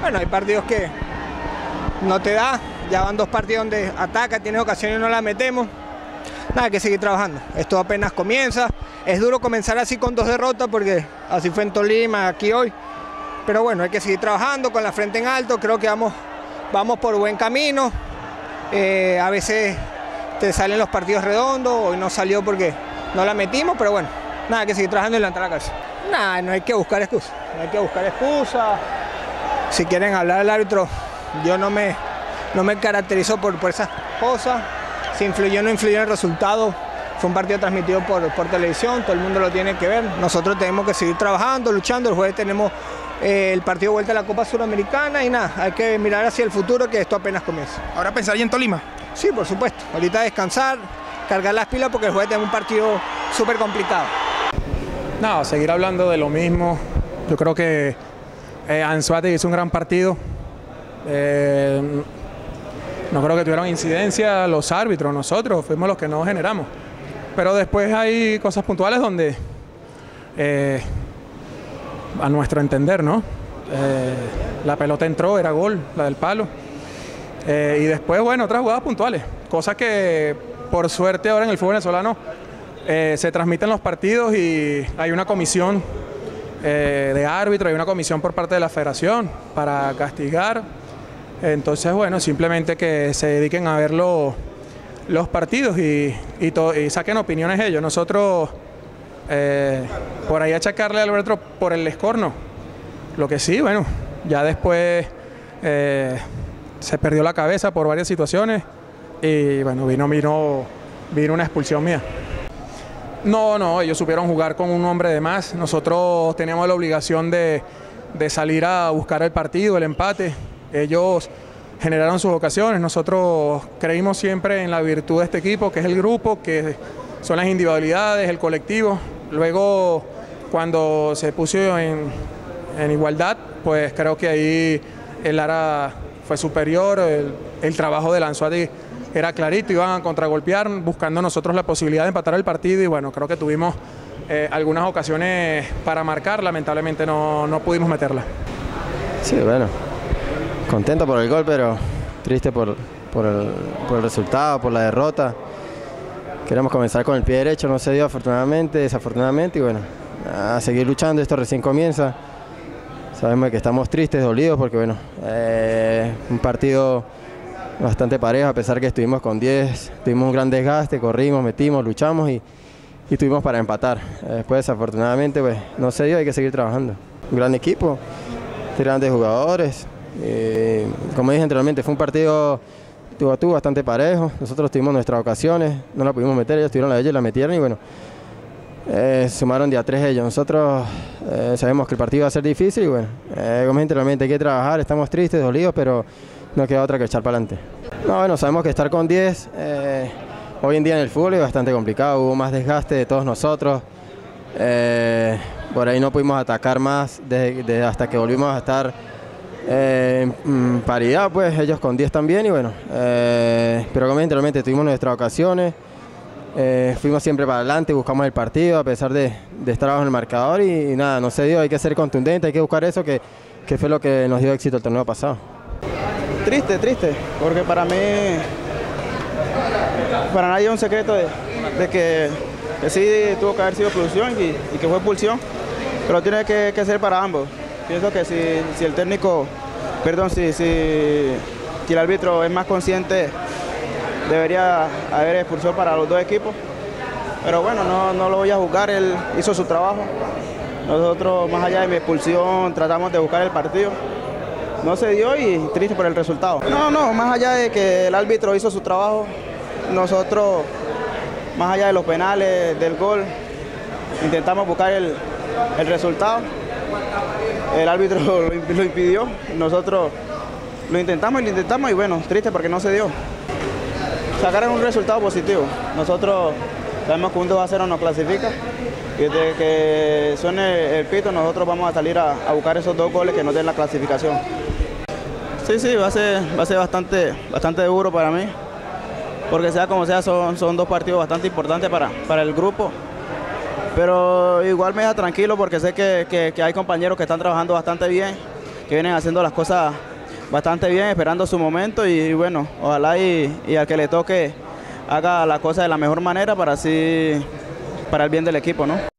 Bueno, hay partidos que no te da, ya van 2 partidos donde ataca, tienes ocasiones y no la metemos. Nada, hay que seguir trabajando, esto apenas comienza, es duro comenzar así con 2 derrotas porque así fue en Tolima, aquí hoy, pero bueno, hay que seguir trabajando con la frente en alto, creo que vamos por buen camino, a veces te salen los partidos redondos, hoy no salió porque no la metimos, pero bueno, nada, hay que seguir trabajando y levantar la cabeza. Nada, no hay que buscar excusas, si quieren hablar al árbitro, yo no me caracterizo por esas cosas. Si influyó o no influyó en el resultado, fue un partido transmitido por televisión, todo el mundo lo tiene que ver. Nosotros tenemos que seguir trabajando, luchando. El jueves tenemos el partido de vuelta a la Copa Suramericana y nada, hay que mirar hacia el futuro que esto apenas comienza. ¿Ahora pensaría en Tolima? Sí, por supuesto. Ahorita descansar, cargar las pilas porque el jueves tenemos un partido súper complicado. No, seguir hablando de lo mismo. Yo creo que Ansu Fati hizo un gran partido. No creo que tuvieron incidencia los árbitros, nosotros fuimos los que no generamos. Pero después hay cosas puntuales donde, a nuestro entender, ¿no? La pelota entró, era gol, la del palo. Y después, bueno, otras jugadas puntuales. Cosas que, por suerte, ahora en el fútbol venezolano se transmiten los partidos y hay una comisión de árbitros, hay una comisión por parte de la federación para castigar. Entonces, bueno, simplemente que se dediquen a ver los partidos y saquen opiniones ellos. Nosotros, por ahí achacarle al árbitro por el score, no. Lo que sí, bueno, ya después se perdió la cabeza por varias situaciones y, bueno, vino una expulsión mía. No, ellos supieron jugar con un hombre de más. Nosotros teníamos la obligación de salir a buscar el partido, el empate. Ellos generaron sus ocasiones, nosotros creímos siempre en la virtud de este equipo, que es el grupo, que son las individualidades, el colectivo. Luego, cuando se puso en igualdad, pues creo que ahí el Lara fue superior, el trabajo de Ansu Fati era clarito, iban a contragolpear, buscando nosotros la posibilidad de empatar el partido y bueno, creo que tuvimos algunas ocasiones para marcar, lamentablemente no pudimos meterla. Sí, bueno. Contento por el gol, pero triste por el resultado, por la derrota. Queremos comenzar con el pie derecho, no se dio afortunadamente, desafortunadamente, y bueno, a seguir luchando, esto recién comienza. Sabemos que estamos tristes, dolidos, porque bueno, un partido bastante parejo, a pesar que estuvimos con 10, tuvimos un gran desgaste, corrimos, metimos, luchamos y tuvimos para empatar. Después, desafortunadamente, pues no se dio, hay que seguir trabajando. Un gran equipo, grandes jugadores. Como dije anteriormente, fue un partido tú a tú bastante parejo. Nosotros tuvimos nuestras ocasiones, no la pudimos meter, ellos tuvieron la de ellos y la metieron y bueno, sumaron día 3 ellos. Nosotros sabemos que el partido va a ser difícil y bueno, como dije anteriormente, hay que trabajar, estamos tristes, dolidos, pero no queda otra que echar para adelante. No, bueno, sabemos que estar con 10 hoy en día en el fútbol es bastante complicado, hubo más desgaste de todos nosotros. Por ahí no pudimos atacar más hasta que volvimos a estar en paridad, pues ellos con 10 también y bueno, pero como anteriormente tuvimos nuestras ocasiones, fuimos siempre para adelante, buscamos el partido a pesar de estar abajo en el marcador y nada, no se dio, hay que ser contundente, hay que buscar eso que fue lo que nos dio éxito el torneo pasado. Triste, porque para mí, para nadie es un secreto de que sí tuvo que haber sido expulsión y que fue expulsión, pero tiene que ser para ambos. Pienso que si el técnico, perdón, si el árbitro es más consciente, debería haber expulsión para los dos equipos. Pero bueno, no lo voy a juzgar, él hizo su trabajo. Nosotros, más allá de mi expulsión, tratamos de buscar el partido. No se dio y triste por el resultado. No, más allá de que el árbitro hizo su trabajo, nosotros, más allá de los penales, del gol, intentamos buscar el resultado. El árbitro lo impidió, nosotros lo intentamos y bueno, triste porque no se dio. Sacaron un resultado positivo. Nosotros sabemos que un 2-0 nos clasifica y desde que suene el pito nosotros vamos a salir a buscar esos 2 goles que nos den la clasificación. Sí, va a ser bastante duro para mí, porque sea como sea son 2 partidos bastante importantes para el grupo. Pero igual me deja tranquilo porque sé que hay compañeros que están trabajando bastante bien que vienen haciendo las cosas bastante bien, esperando su momento y bueno, ojalá y al que le toque haga la cosa de la mejor manera para el bien del equipo, ¿no?